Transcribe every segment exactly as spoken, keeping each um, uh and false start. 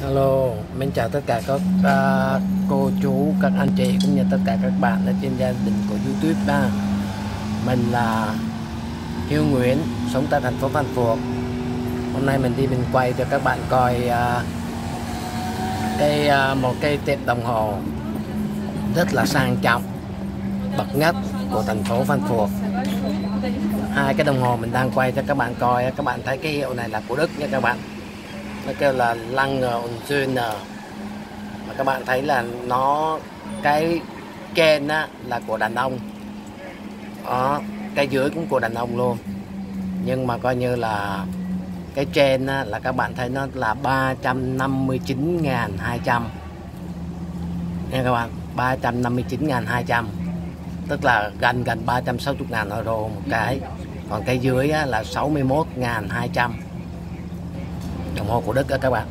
Hello, mình chào tất cả các uh, cô chú, các anh chị cũng như tất cả các bạn ở trên gia đình của YouTube ha. Mình là Hiếu Nguyễn, sống tại thành phố Phan Phục. Hôm nay mình đi mình quay cho các bạn coi uh, cái uh, một cái tiệm đồng hồ rất là sang trọng, bậc nhất của thành phố Phan Phục. Hai cái đồng hồ mình đang quay cho các bạn coi, các bạn thấy cái hiệu này là của Đức nha các bạn. Nó kêu là Lange und Söhne, mà các bạn thấy là nó cái trên á, là của đàn ông đó, cái dưới cũng của đàn ông luôn, nhưng mà coi như là cái trên á, là các bạn thấy nó là ba trăm năm mươi chín nghìn hai trăm nha các bạn, ba trăm năm mươi chín nghìn hai trăm, tức là gần gần ba trăm sáu mươi nghìn euro một cái. Còn cái dưới á, là sáu mươi mốt nghìn hai trăm, đồng hồ của Đức đó các bạn.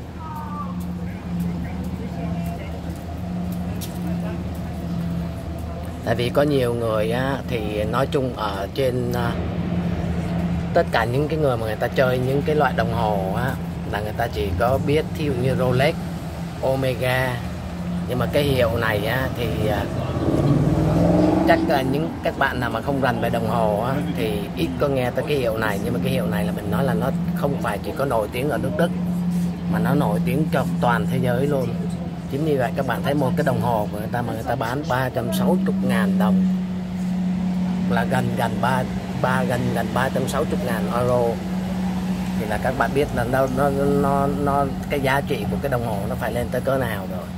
Tại vì có nhiều người á, thì nói chung ở trên uh, tất cả những cái người mà người ta chơi những cái loại đồng hồ á, là người ta chỉ có biết thí dụ như Rolex, Omega, nhưng mà cái hiệu này á, thì uh, chắc là những các bạn nào mà không rành về đồng hồ á, thì ít có nghe tới cái hiệu này. Nhưng mà cái hiệu này là mình nói là nó không phải chỉ có nổi tiếng ở nước Đức, mà nó nổi tiếng cho toàn thế giới luôn. Chính vì vậy các bạn thấy một cái đồng hồ của người ta mà người ta bán ba trăm sáu mươi nghìn đồng, là gần gần ba ba gần gần ba trăm sáu mươi nghìn euro, thì là các bạn biết là nó nó nó nó cái giá trị của cái đồng hồ nó phải lên tới cỡ nào rồi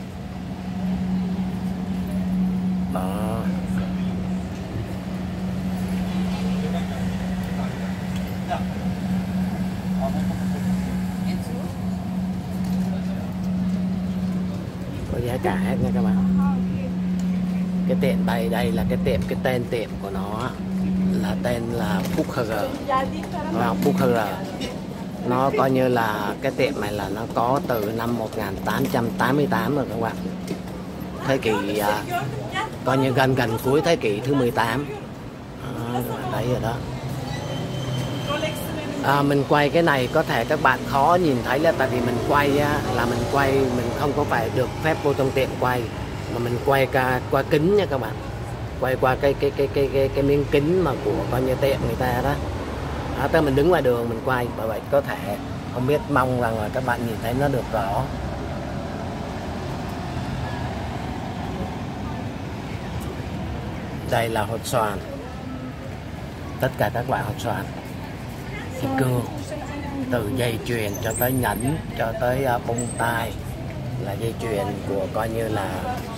đó. Có giá cả hết nha các bạn. Cái tiệm đây đây là cái tiệm, cái tên tiệm của nó là tên là Bucherer, Bucherer. Nó coi như là cái tiệm này là nó có từ năm một nghìn tám trăm tám mươi tám rồi các bạn. Thế kỷ à, coi như gần gần cuối thế kỷ thứ mười tám. À, các bạn thấy rồi đó. À, mình quay cái này có thể các bạn khó nhìn thấy là tại vì mình quay á, là mình quay mình không có phải được phép vô trong tiệm quay, mà mình quay qua qua kính nha các bạn, quay qua cái cái cái cái cái, cái miếng kính mà của coi như tiệm người ta đó. Đó, tới mình đứng ngoài đường mình quay, bởi vậy có thể không biết, mong rằng là các bạn nhìn thấy nó được rõ. Đây là hột xoàn, tất cả các loại hột xoàn kim cương, từ dây chuyền cho tới nhẫn cho tới uh, bông tai, là dây chuyền của coi như là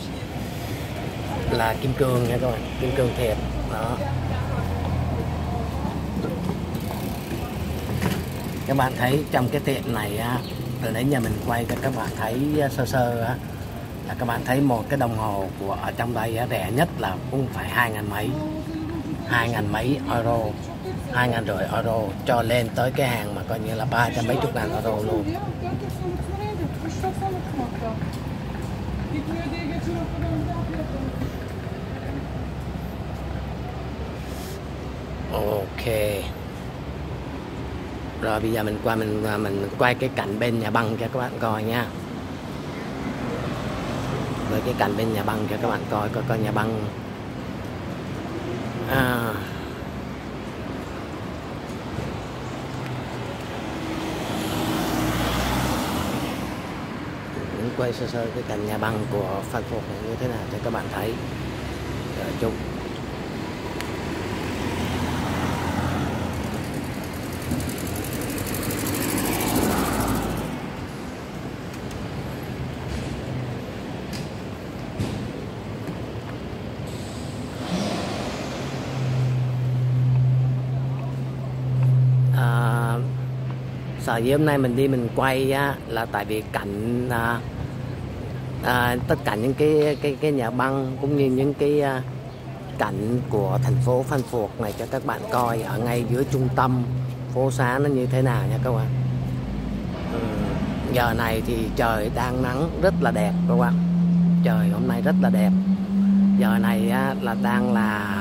là kim cương nha các bạn, kim cương thiệt đó. Các bạn thấy trong cái tiệm này á, từ nãy giờ mình quay cho các bạn thấy sơ sơ á, là các bạn thấy một cái đồng hồ của ở trong đây á, rẻ nhất là cũng phải hai ngàn mấy, hai ngàn mấy euro, hai ngàn rưỡi euro, cho lên tới cái hàng mà coi như là ba trăm mấy chục ngàn euro luôn. Ok. Rồi bây giờ mình qua mình mình quay cái cảnh bên nhà băng cho các bạn coi nha. Với cái cảnh bên nhà băng cho các bạn coi, coi coi nhà băng. À, mình quay sơ sơ cái cảnh nhà băng của Phan Phục này như thế nào cho các bạn thấy. Rồi chung. Sở dĩ hôm nay mình đi mình quay á, là tại vì cảnh à, à, tất cả những cái cái cái nhà băng cũng như những cái à, cảnh của thành phố Phan Phục này cho các bạn coi ở ngay giữa trung tâm phố xá nó như thế nào nha các bạn. Ừ, giờ này thì trời đang nắng rất là đẹp các bạn, trời hôm nay rất là đẹp. Giờ này á, là đang là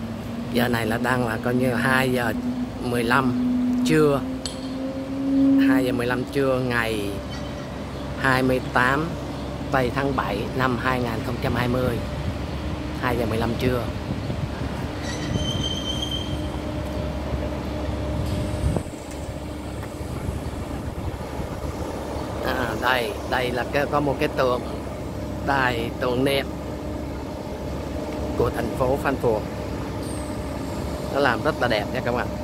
giờ này là đang là coi như hai giờ mười lăm trưa, hai giờ mười lăm trưa ngày hai mươi tám tây tháng bảy năm hai nghìn không trăm hai mươi. hai giờ mười lăm trưa. À, đây, đây là cái có một cái tượng đài tưởng niệm của thành phố Phan Phuộc. Nó làm rất là đẹp nha các bạn.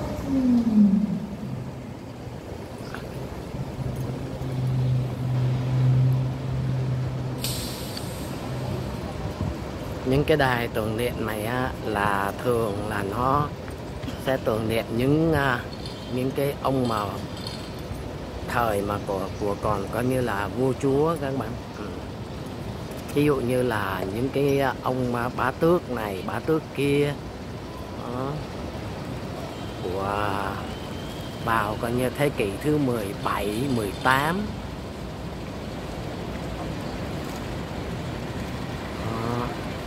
Những cái đài tưởng niệm này á, là thường là nó sẽ tưởng niệm những những cái ông mà thời mà của của còn có như là vua chúa các bạn. Ừ. Ví dụ như là những cái ông bá tước này, bá tước kia. Đó. Của vào coi như thế kỷ thứ mười bảy, mười tám. Đó.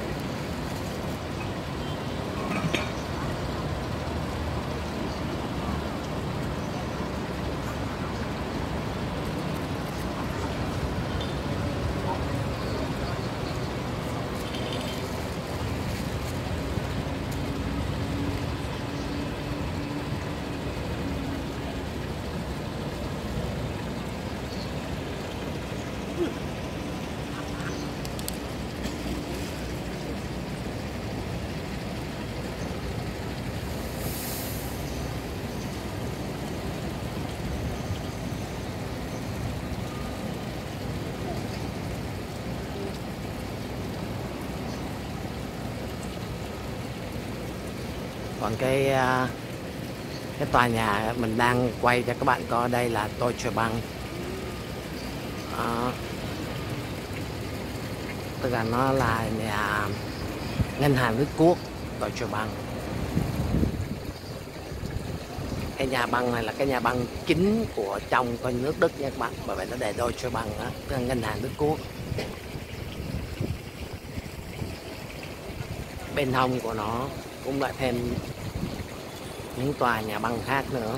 Còn cái cái tòa nhà mình đang quay cho các bạn coi đây là Deutsche Bank. Đó. Tức là nó là nhà ngân hàng nước quốc Deutsche Bank. Cái nhà băng này là cái nhà băng chính của trong coi nước Đức nha các bạn, bởi vậy nó để Deutsche Bank đó, tức là ngân hàng nước quốc. Bên hông của nó cũng lại thêm những tòa nhà băng khác nữa.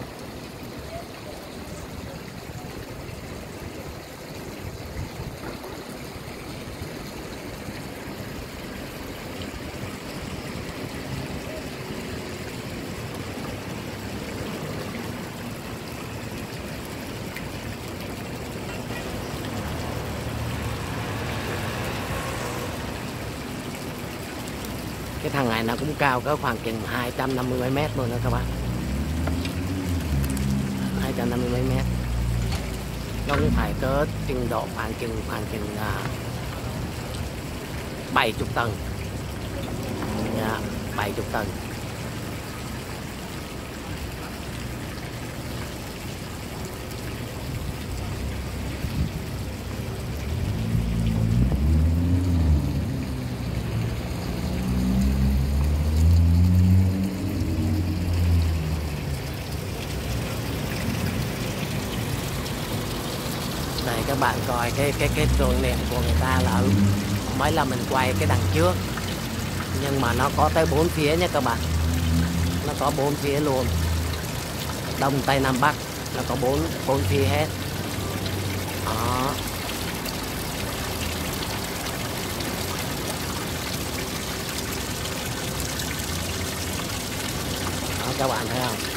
Cái thằng này nó cũng cao có khoảng chừng hai trăm năm mươi mấy mét luôn đó các bạn. hai trăm năm mươi mấy mét. Nó cũng phải có trình độ khoảng chừng khoảng chừng uh, bảy mươi tầng. Yeah, bảy mươi tầng. Đây các bạn coi cái cái cái tưởng niệm của người ta là mấy là mình quay cái đằng trước, nhưng mà nó có tới bốn phía nha các bạn. Nó có bốn phía luôn, đông tây nam bắc, nó có bốn bốn phía hết. Đó. Đó các bạn thấy không?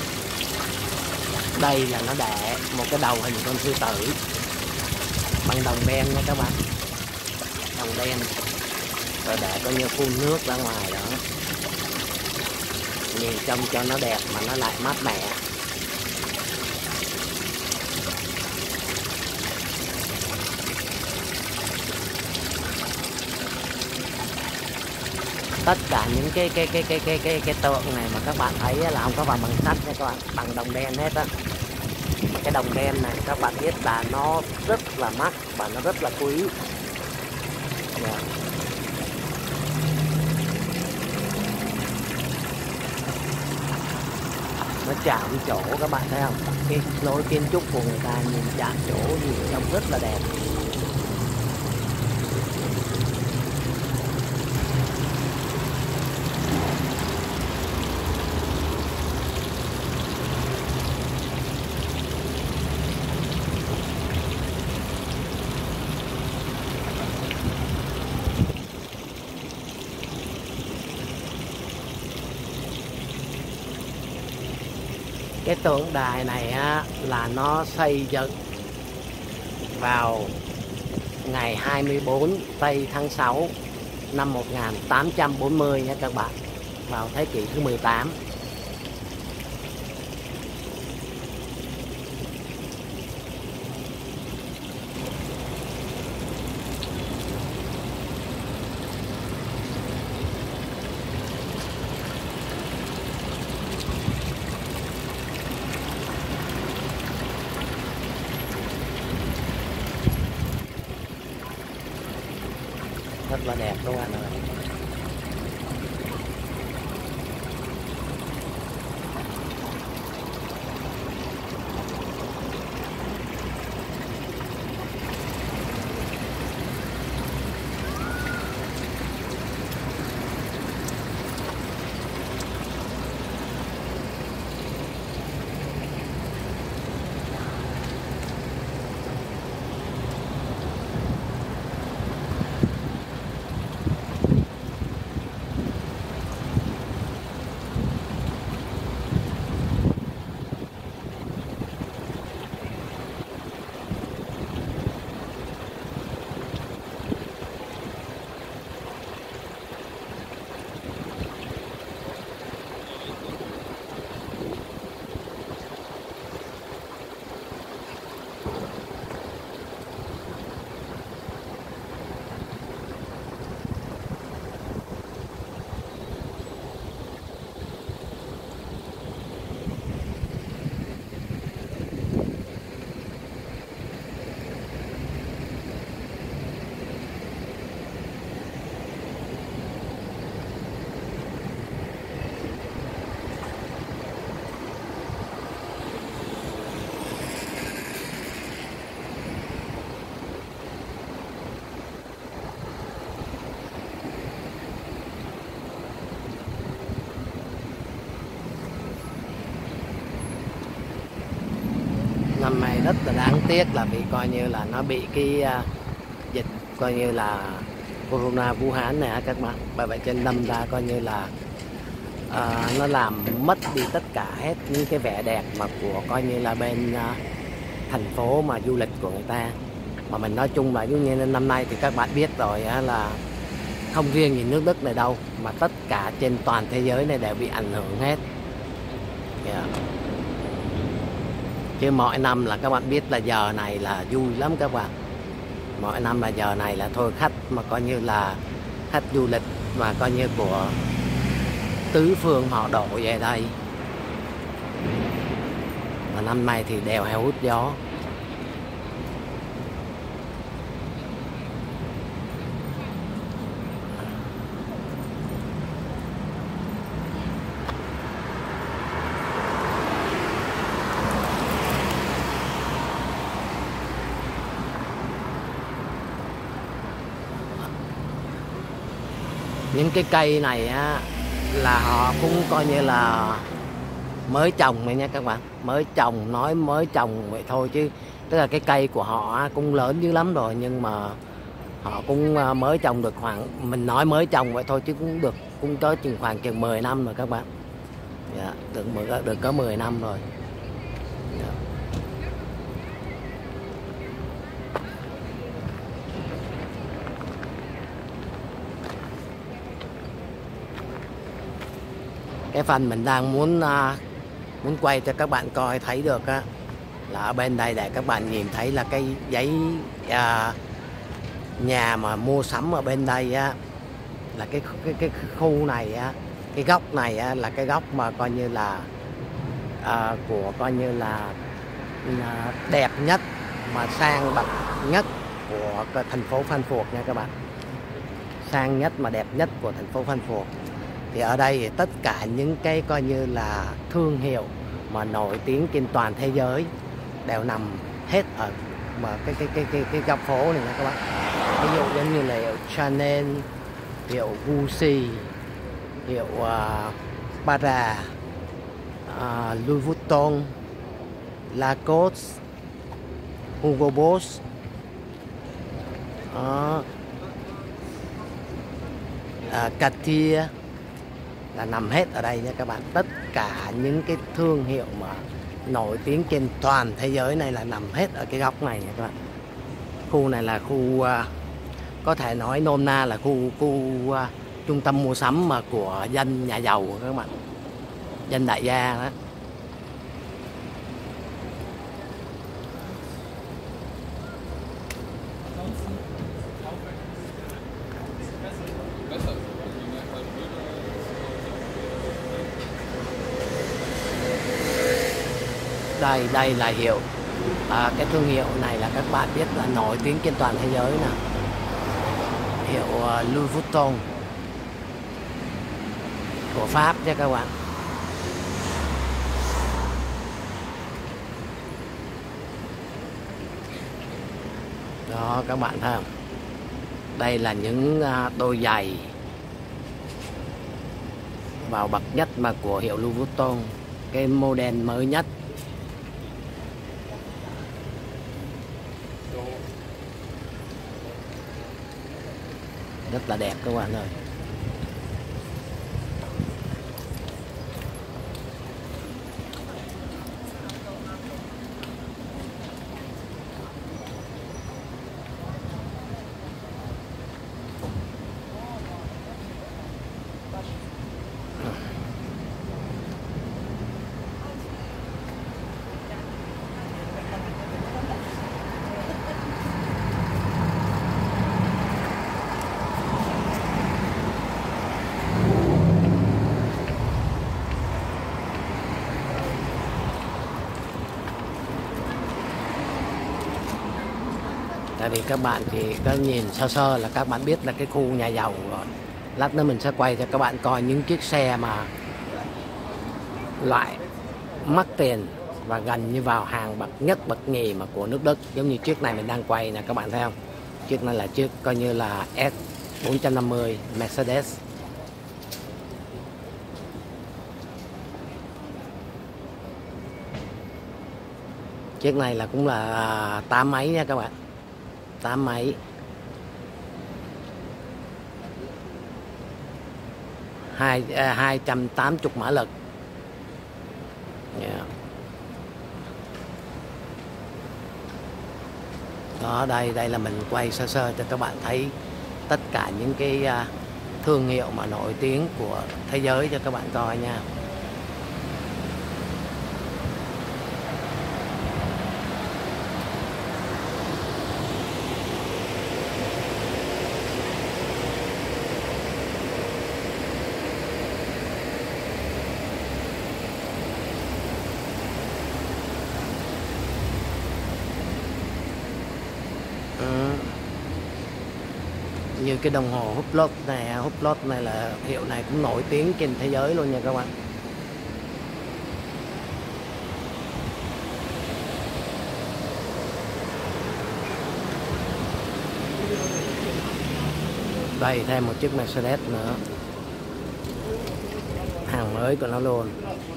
Đây là nó để một cái đầu hình con sư tử bằng đồng đen nha các bạn, đồng đen, rồi để coi như phun nước ra ngoài đó, nhìn trông cho nó đẹp mà nó lại mát mẻ. Tất cả những cái cái cái cái cái cái cái tượng này mà các bạn thấy là không có vào bằng sắt nha các bạn, bằng đồng đen hết á. Cái đồng đen này các bạn biết là nó rất là mắc và nó rất là quý. Yeah. Nó chạm chỗ các bạn thấy không? Cái lối kiến trúc của người ta nhìn chạm chỗ nhìn trông rất là đẹp. Cái tượng đài này á, là nó xây dựng vào ngày hai mươi bốn tây tháng sáu năm một nghìn tám trăm bốn mươi nha các bạn, vào thế kỷ thứ mười tám. Rất là đẹp các bạn ơi. Năm nay rất là đáng tiếc là vì coi như là nó bị cái uh, dịch coi như là corona Vũ Hán này các bạn. Bởi vậy trên đâm ra coi như là uh, nó làm mất đi tất cả hết những cái vẻ đẹp mà của coi như là bên uh, thành phố mà du lịch của người ta. Mà mình nói chung là giống như năm nay thì các bạn biết rồi uh, là không riêng gì nước Đức này đâu, mà tất cả trên toàn thế giới này đều bị ảnh hưởng hết. Yeah. Chứ mọi năm là các bạn biết là giờ này là vui lắm các bạn. Mỗi năm là giờ này là thôi khách mà coi như là khách du lịch mà coi như của tứ phương họ đổ về đây. Mà năm nay thì đèo heo hút gió. Những cái cây này á, là họ cũng coi như là mới trồng này nha các bạn. Mới trồng, nói mới trồng vậy thôi chứ tức là cái cây của họ cũng lớn dữ lắm rồi. Nhưng mà họ cũng mới trồng được khoảng, mình nói mới trồng vậy thôi chứ cũng được, cũng tới chừng khoảng chừng mười năm rồi các bạn. Dạ, được, được có mười năm rồi. Dạ. Cái phần mình đang muốn uh, muốn quay cho các bạn coi thấy được á, là ở bên đây để các bạn nhìn thấy là cái giấy uh, nhà mà mua sắm ở bên đây á, là cái cái cái khu này á, cái góc này á, là cái góc mà coi như là uh, của coi như là uh, đẹp nhất mà sang bậc nhất của thành phố Frankfurt nha các bạn. Sang nhất mà đẹp nhất của thành phố Frankfurt. Thì ở đây thì tất cả những cái coi như là thương hiệu mà nổi tiếng trên toàn thế giới đều nằm hết ở mà cái cái cái cái cái góc phố này nha các bạn. Ví dụ giống như là hiệu Chanel, hiệu Gucci, hiệu uh, Prada, uh, Louis Vuitton, Lacoste, Hugo Boss, uh, uh, Cartier là nằm hết ở đây nha các bạn. Tất cả những cái thương hiệu mà nổi tiếng trên toàn thế giới này là nằm hết ở cái góc này nha các bạn. Khu này là khu uh, có thể nói nôm na là khu khu uh, trung tâm mua sắm mà của dân nhà giàu các bạn, dân đại gia đó. Đây đây là hiệu à, cái thương hiệu này là các bạn biết là nổi tiếng trên toàn thế giới nè, hiệu uh, Louis Vuitton của Pháp nha các bạn. Đó các bạn thấy không, đây là những uh, đôi giày vào bậc nhất mà của hiệu Louis Vuitton, cái model mới nhất. Rất là đẹp các bạn ơi. Tại vì các bạn thì có nhìn sơ sơ là các bạn biết là cái khu nhà giàu rồi. Lát nữa mình sẽ quay cho các bạn coi những chiếc xe mà loại mắc tiền và gần như vào hàng bậc nhất bậc nhì mà của nước Đức. Giống như chiếc này mình đang quay nè các bạn thấy không? Chiếc này là chiếc coi như là S bốn năm mươi Mercedes. Chiếc này là cũng là tám máy nha các bạn. tám máy. Hai, hai trăm tám mươi mã lực. Yeah. Đó, đây đây là mình quay sơ sơ cho các bạn thấy tất cả những cái thương hiệu mà nổi tiếng của thế giới cho các bạn coi nha. Như cái đồng hồ Hublot này, Hublot này là hiệu này cũng nổi tiếng trên thế giới luôn nha các bạn. Đây thêm một chiếc Mercedes nữa, hàng mới của nó luôn.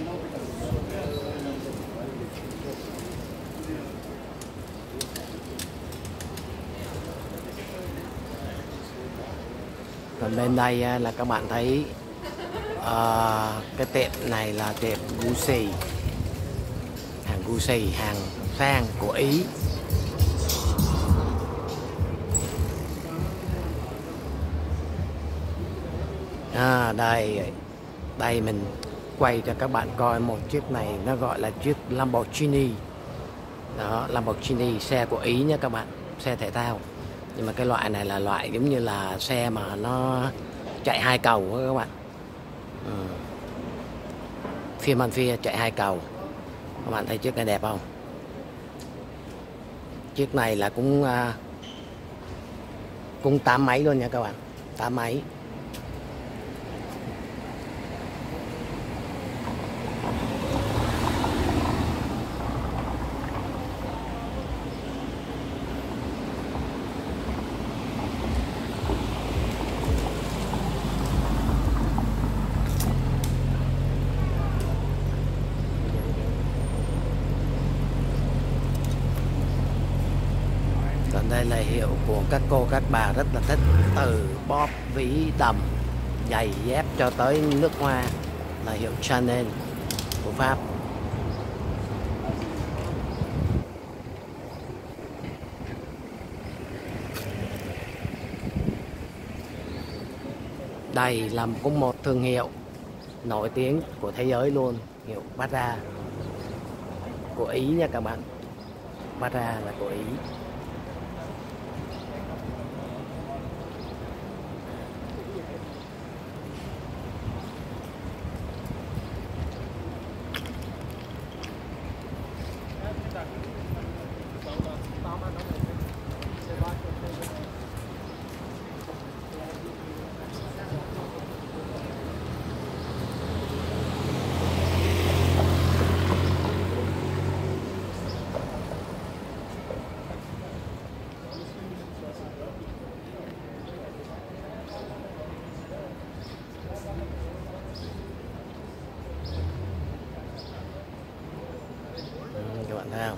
Còn bên đây là các bạn thấy uh, cái tiệm này là tiệm Gucci, hàng Gucci, hàng sang của Ý. À, đây đây mình quay cho các bạn coi một chiếc này, nó gọi là chiếc Lamborghini. Đó, Lamborghini, xe của Ý nhé các bạn, xe thể thao. Nhưng mà cái loại này là loại giống như là xe mà nó chạy hai cầu đó các bạn. Ừ. Phiên man phia chạy hai cầu. Các bạn thấy chiếc này đẹp không? Chiếc này là cũng cũng tám máy luôn nha các bạn, tám máy. Còn đây là hiệu của các cô các bà rất là thích, từ bóp, ví, đầm, giày dép cho tới nước hoa là hiệu Chanel của Pháp. Đây là cũng một thương hiệu nổi tiếng của thế giới luôn, hiệu Bata của Ý nha các bạn. Bata là của Ý. Các bạn thấy không?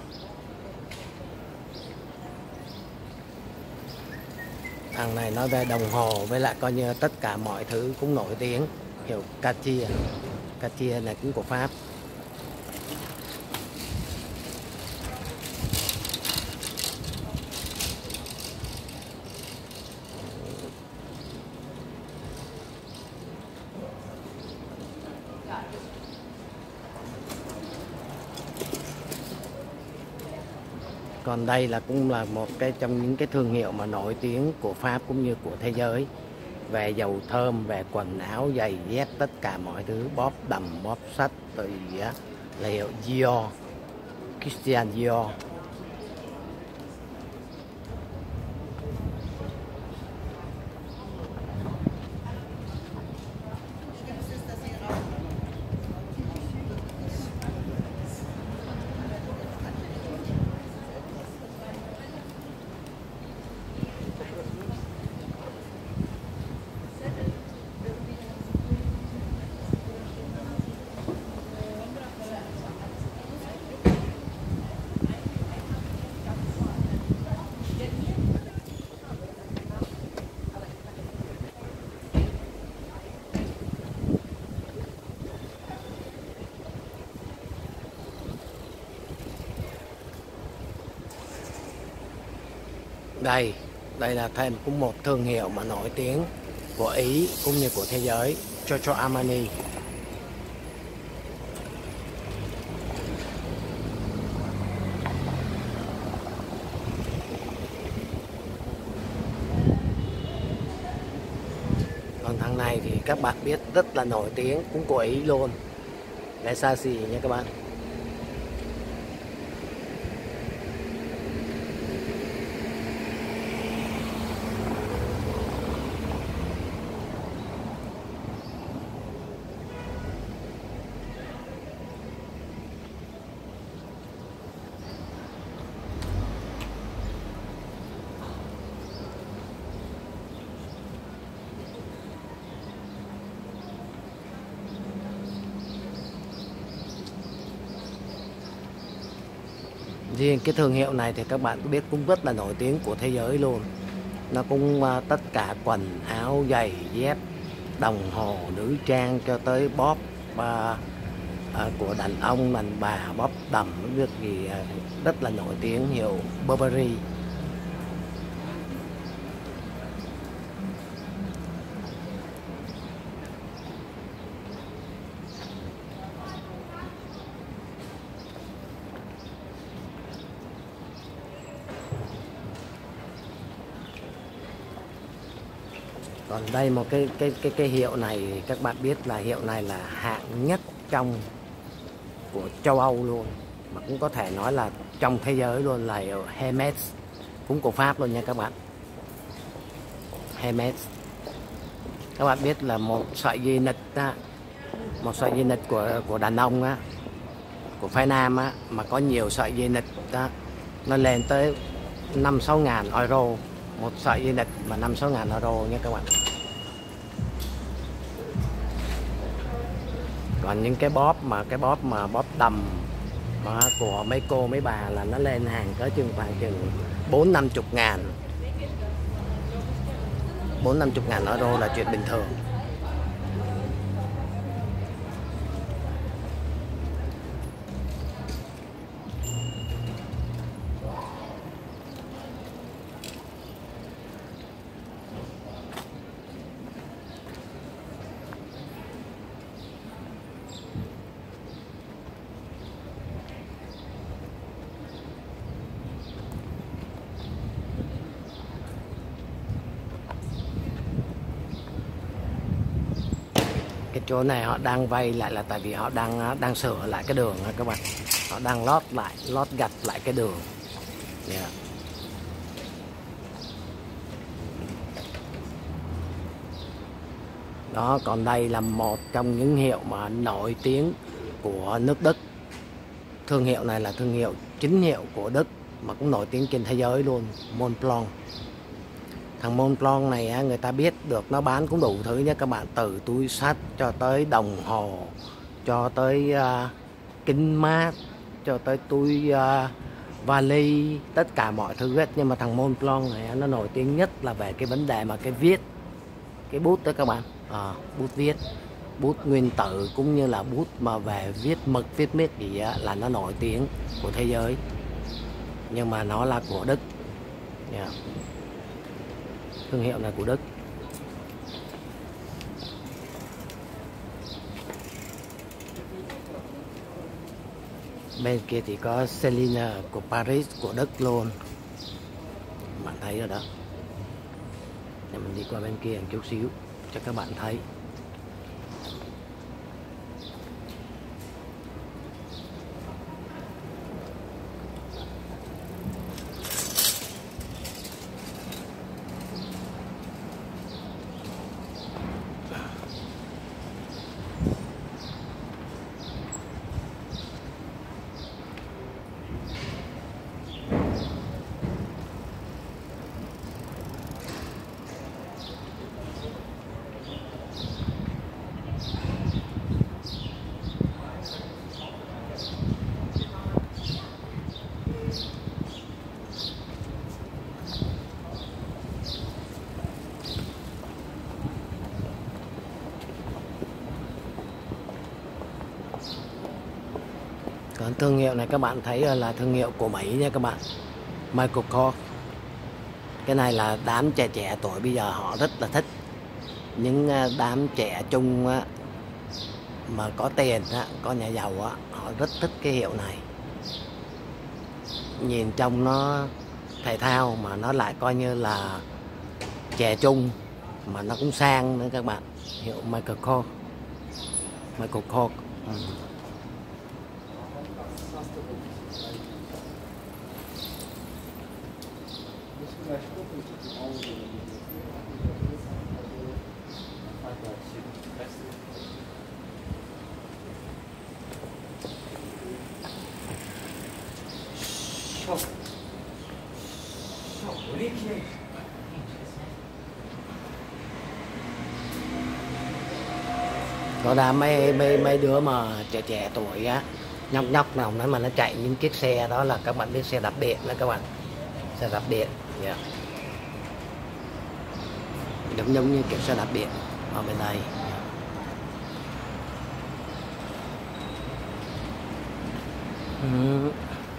Thằng này nó về đồng hồ với lại coi như tất cả mọi thứ cũng nổi tiếng, kiểu Cartier. Cartier này cũng của Pháp. Còn đây là cũng là một cái trong những cái thương hiệu mà nổi tiếng của Pháp cũng như của thế giới về dầu thơm, về quần áo, giày dép, tất cả mọi thứ, bóp đầm, bóp sách, từ là hiệu Dior, Christian Dior. Đây, đây là thêm cũng một thương hiệu mà nổi tiếng của Ý cũng như của thế giới, Giorgio Armani. Còn thằng này thì các bạn biết rất là nổi tiếng, cũng của Ý luôn, Versace nha các bạn. Riêng cái thương hiệu này thì các bạn cũng biết cũng rất là nổi tiếng của thế giới luôn. Nó cũng uh, tất cả quần áo, giày, dép, đồng hồ, nữ trang cho tới bóp uh, uh, của đàn ông, đàn bà, bóp đầm, việc gì uh, rất là nổi tiếng, hiệu Burberry. Còn đây một cái cái cái cái hiệu này các bạn biết là hiệu này là hạng nhất trong của châu Âu luôn, mà cũng có thể nói là trong thế giới luôn, là hiệu Hermes, cũng của Pháp luôn nha các bạn. Hermes, các bạn biết là một sợi dây nịt á, một sợi dây nịt của của đàn ông á, của phái nam á, mà có nhiều sợi dây nịt á, nó lên tới năm sáu ngàn euro. Một sợi dây nịt mà năm sáu ngàn euro nha các bạn. Còn những cái bóp mà cái bóp mà bóp đầm mà của mấy cô mấy bà là nó lên hàng cỡ chừng khoảng chừng bốn năm chục ngàn, bốn năm chục ngàn euro là chuyện bình thường. chỗ này họ đang vay lại là tại vì họ đang đang sửa lại cái đường các bạn, họ đang lót lại lót gạch lại cái đường. Yeah. Đó, còn đây là một trong những hiệu mà nổi tiếng của nước Đức. Thương hiệu này là thương hiệu chính hiệu của Đức mà cũng nổi tiếng trên thế giới luôn, Montblanc. Thằng Montblanc này người ta biết được nó bán cũng đủ thứ nha các bạn, từ túi xách cho tới đồng hồ, cho tới uh, kính mát, cho tới túi uh, vali, tất cả mọi thứ hết. Nhưng mà thằng Montblanc này nó nổi tiếng nhất là về cái vấn đề mà cái viết, cái bút đó các bạn, à, bút viết, bút nguyên tử cũng như là bút mà về viết mực viết miết gì á, là nó nổi tiếng của thế giới, nhưng mà nó là của Đức. Yeah. Thương hiệu này của Đức. Bên kia thì có Celine của Paris của Đức luôn, bạn thấy rồi đó. Để mình đi qua bên kia một chút xíu cho các bạn thấy. Còn thương hiệu này các bạn thấy là thương hiệu của Mỹ nha các bạn, Michael Kors. Cái này là đám trẻ trẻ tuổi bây giờ họ rất là thích, những đám trẻ trung mà có tiền, có nhà giàu, họ rất thích cái hiệu này. Nhìn trông nó thể thao mà nó lại coi như là trẻ trung mà nó cũng sang nữa các bạn. Hiệu Michael Kors, Michael Kors. Ừ. Có đám mấy, mấy mấy đứa mà trẻ trẻ tuổi á, nhóc nhóc nào nó mà nó chạy những chiếc xe đó là các bạn biết, xe đạp điện đó các bạn, xe đạp điện. Yeah. Giống giống như kiểu xe đạp điện ở bên đây. Ừ.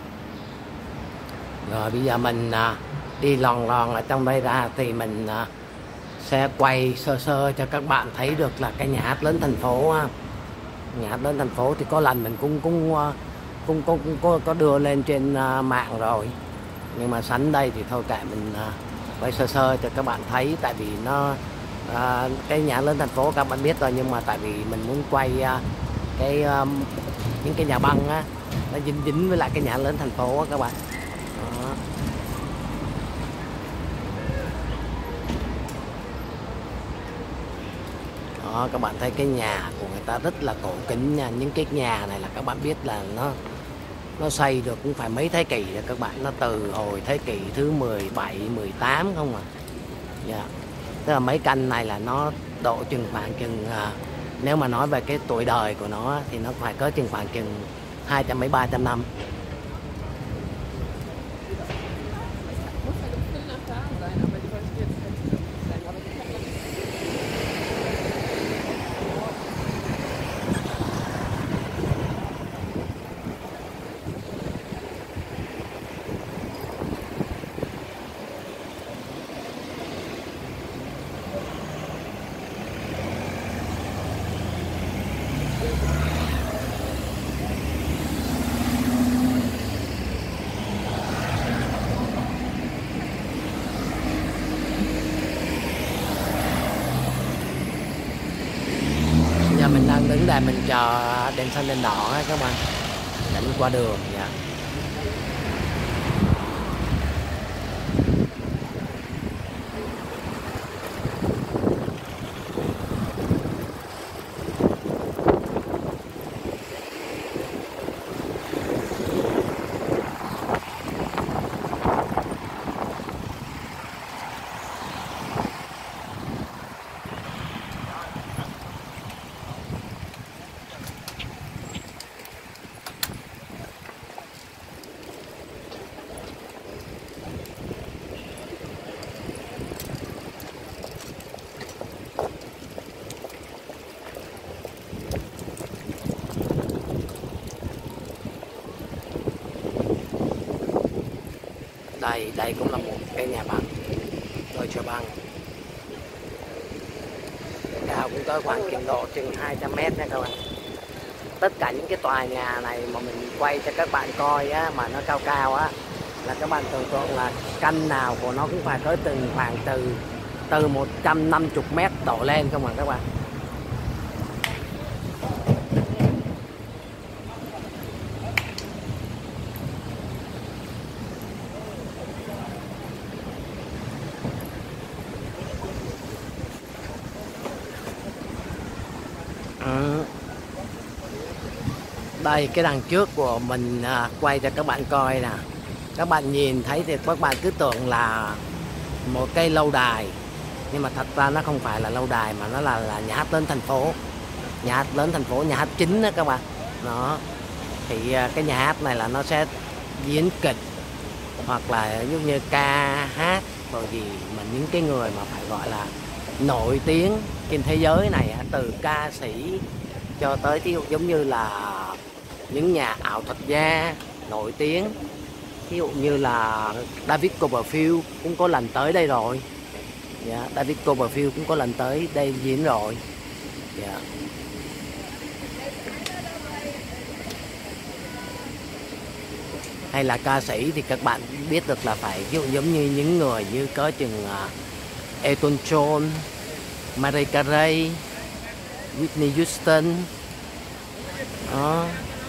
Rồi bây giờ mình à, đi lòn lòn ở trong đây ra thì mình à, sẽ quay sơ sơ cho các bạn thấy được là cái nhà hát lớn thành phố. Nhà hát lớn thành phố thì có lần mình cũng cũng cũng cũng, cũng có, có đưa lên trên uh, mạng rồi, nhưng mà sẵn đây thì thôi kệ mình uh, quay sơ sơ cho các bạn thấy, tại vì nó uh, cái nhà hát lớn thành phố các bạn biết rồi, nhưng mà tại vì mình muốn quay uh, cái um, những cái nhà băng á, nó dính dính với lại cái nhà hát lớn thành phố á các bạn. Đó. Đó, các bạn thấy cái nhà của người ta rất là cổ kính nha. Những cái nhà này là các bạn biết là nó nó xây được cũng phải mấy thế kỷ rồi các bạn, nó từ hồi thế kỷ thứ mười bảy, mười tám không à. Yeah. Tức là mấy căn này là nó độ chừng khoảng chừng à, nếu mà nói về cái tuổi đời của nó thì nó phải có chừng khoảng chừng hai trăm mấy ba trăm năm. vấn đề mình chờ đèn xanh đèn đỏ á các bạn, để mình qua đường. Dạ. Đây, đây cũng là một cái nhà băng, Deutsche Bank. Cao cũng tới khoảng kiên độ chừng hai trăm mét nha các bạn. Tất cả những cái tòa nhà này mà mình quay cho các bạn coi á, mà nó cao cao á, là các bạn tưởng tượng là căn nào của nó cũng phải tới từng khoảng từ từ một trăm năm mươi mét đổ lên không ạ các bạn. Ừ. Đây cái đằng trước của mình à, quay cho các bạn coi nè. Các bạn nhìn thấy thì các bạn cứ tưởng là một cái lâu đài, nhưng mà thật ra nó không phải là lâu đài, mà nó là, là nhà hát lớn thành phố. Nhà hát lớn thành phố, nhà hát chính đó các bạn. Đó. Thì à, cái nhà hát này là nó sẽ diễn kịch, hoặc là giống như ca hát rồi gì, mà những cái người mà phải gọi là nổi tiếng trên thế giới này, từ ca sĩ cho tới ví dụ giống như là những nhà ảo thuật gia nổi tiếng, ví dụ như là David Copperfield cũng có lần tới đây rồi. Yeah, David Copperfield cũng có lần tới đây diễn rồi. Yeah. Hay là ca sĩ thì các bạn biết được là phải ví dụ giống như những người như có chừng uh, Elton John, Mariah Carey, Whitney Houston. Đó.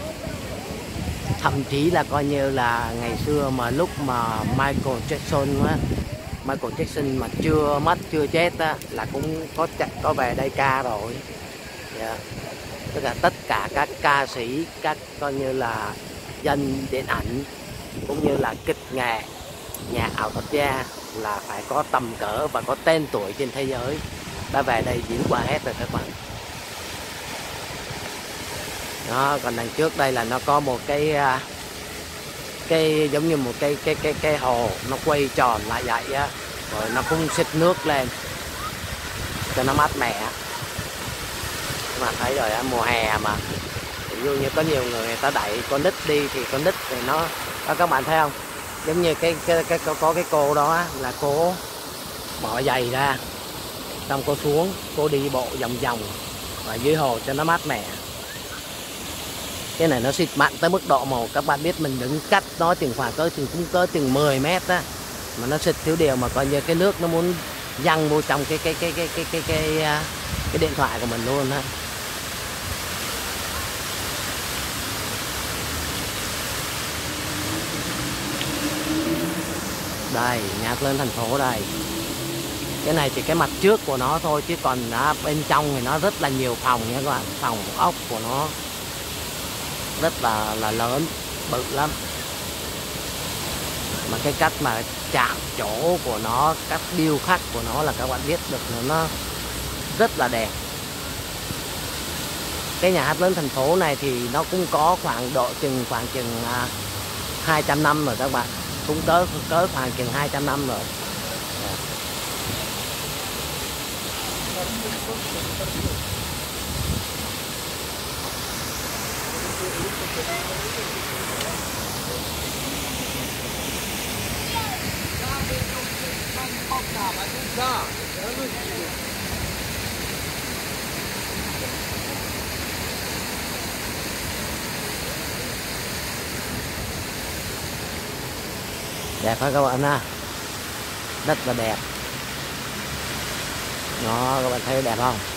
Thậm chí là coi như là ngày xưa mà lúc mà Michael Jackson á, Michael Jackson mà chưa mất chưa chết á, là cũng có chạy có về đây ca rồi. Yeah. Tức là tất cả các ca sĩ, các coi như là dân điện ảnh cũng như là kịch nghệ, nhà ảo thuật gia là phải có tầm cỡ và có tên tuổi trên thế giới đã về đây diễn qua hết rồi các bạn. Đó, còn đằng trước đây là nó có một cái cái giống như một cái cái cái cái hồ nó quay tròn lại vậy á, rồi nó cũng xịt nước lên cho nó mát mẻ. Các bạn thấy rồi á, mùa hè mà ví dụ như có nhiều người, người ta đẩy con nít đi thì con nít thì nó đó, các bạn thấy không, giống như cái cái, cái có, có cái cô đó là cô bỏ giày ra, xong cô xuống, cô đi bộ vòng vòng ở dưới hồ cho nó mát mẻ. Cái này nó xịt mặn tới mức độ mà các bạn biết mình đứng cách nó chừng khoảng tới chừng cũng tới chừng mười mét á, mà nó xịt thiếu điều mà coi như cái nước nó muốn văng vô trong cái cái cái cái cái cái cái cái, cái điện thoại của mình luôn á. Đây, nhà hát lớn thành phố đây. Cái này thì cái mặt trước của nó thôi, chứ còn à, bên trong thì nó rất là nhiều phòng nha các bạn. Phòng ốc của nó rất là là lớn, bự lắm. Mà cái cách mà chạm chỗ của nó, cách điêu khắc của nó là các bạn biết được là nó rất là đẹp. Cái nhà hát lớn thành phố này thì nó cũng có khoảng độ chừng khoảng chừng à, hai trăm năm rồi các bạn, cũng tới tới khoảng chừng hai trăm năm rồi. Đẹp hả các bạn ha, rất là đẹp. Đó, các bạn thấy đẹp không?